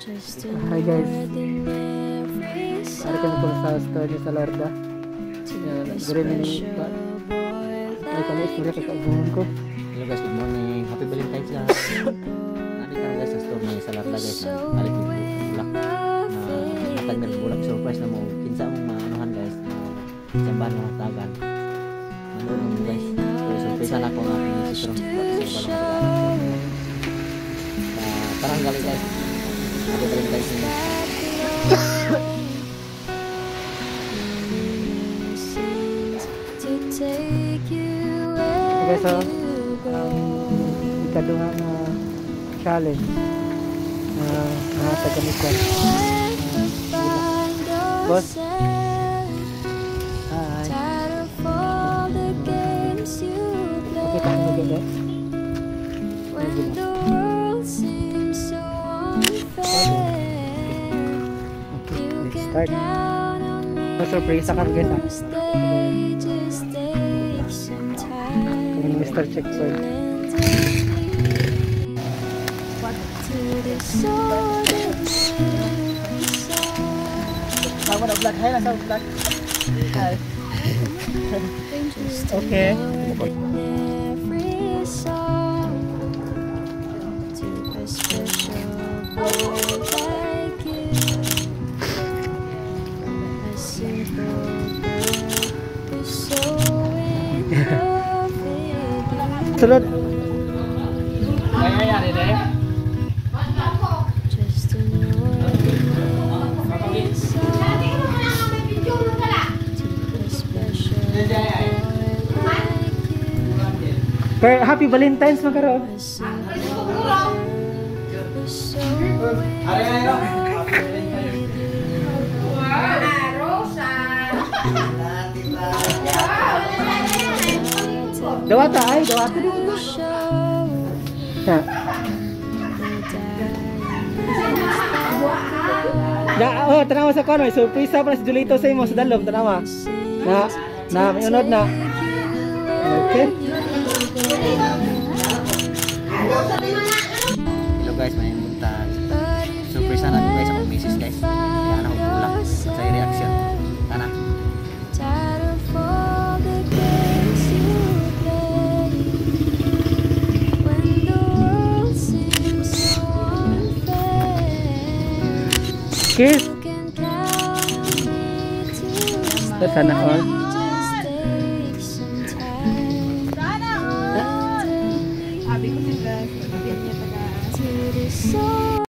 Hi guys, hari kami pun sa studio sa Larda. Guru ini Pak. Ay kami istorya kakaguhan ko. Hello guys, good morning. Happy Valentine's Day. Nari kami guys sa store ni sa Larda guys. Nari ko bulak na natag na bulak surprise na mo. Kinsa mong maanuhan guys. Sambahan ng tagan. Nandun guys. Surprise na ako ng aking sisiro. Sa balong parang galing guys. Happy Valentine's Day. Okay, so ikaduha na challenge na tagamit ko. Boss. Hi. Okay, tayo na guys. Start. Surprise sa kami guys. Mr. Checkpoint. Sama na vlog. Hay na sa vlog. Okay. Sunod. Ay, dede. Kaya happy Valentine's magkaroon. Dawata ay, dawata dito. Oh, tanawa sa kono, surprise pa si Julito sa imo sa dalom, tanawa. Na may unod na. Okay. Hello guys, may munta. Surprise na guys ako misis guys. Yan ako bulak sa reaction. Kana. Kiss. Sana all.